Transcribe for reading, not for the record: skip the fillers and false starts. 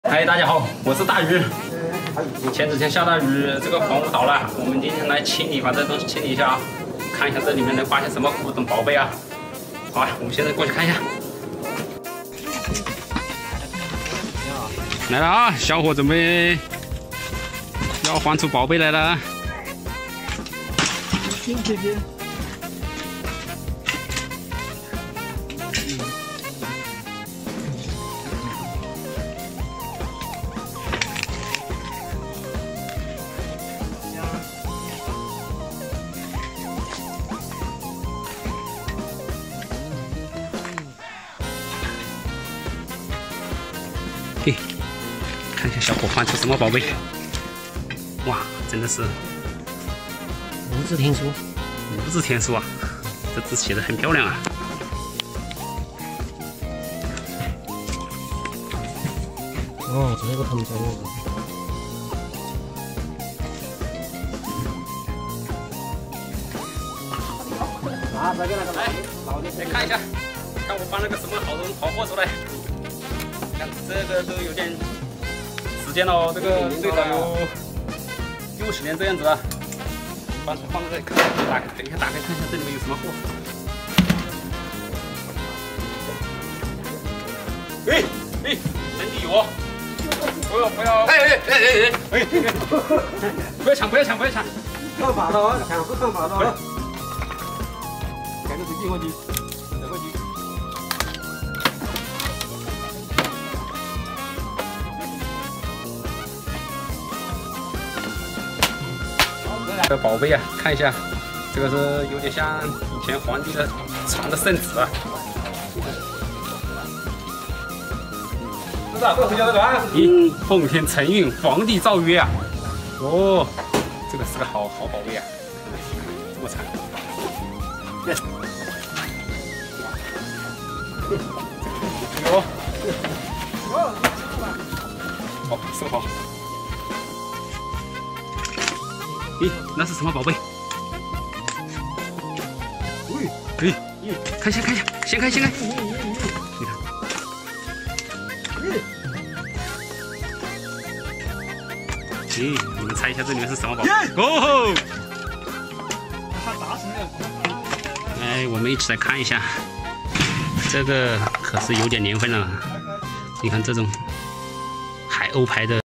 嗨，大家好，我是大鱼。前几天下大雨，这个房屋倒了，我们今天来清理，把这东西清理一下啊，看一下这里面能发现什么古董宝贝啊。好啊，我们现在过去看一下。来了啊，小伙准备要还出宝贝来了。 这边。 嘿，看一下小伙翻出什么宝贝！哇，真的是无字天书， 无字天书啊！这字写的很漂亮啊！ 哦，这个他们家用的。啊，这个那个来， 来看一下，看我翻了个什么好货出来。 看这个都有点时间了哦，这个最少有60年这样子了。放在这里看，等一下打开看一下这里面有什么货。哎，真的有哦！不要！哎！不要抢！ 放法了啊，抢是放法了。赶紧进过去，走过去。 这个宝贝啊，看一下，这个是有点像以前皇帝的传的圣旨啊。是啊，这个回家这个啊。咦，奉天承运，皇帝诏曰啊。哦，这个是个好宝贝啊，这么长。有。哦，收好。 咦，那是什么宝贝？看一下，掀开。你看，咦，你们猜一下这里面是什么宝贝？哦！哎，我们一起来看一下，这个可是有点年份了。你看这种海鸥牌的。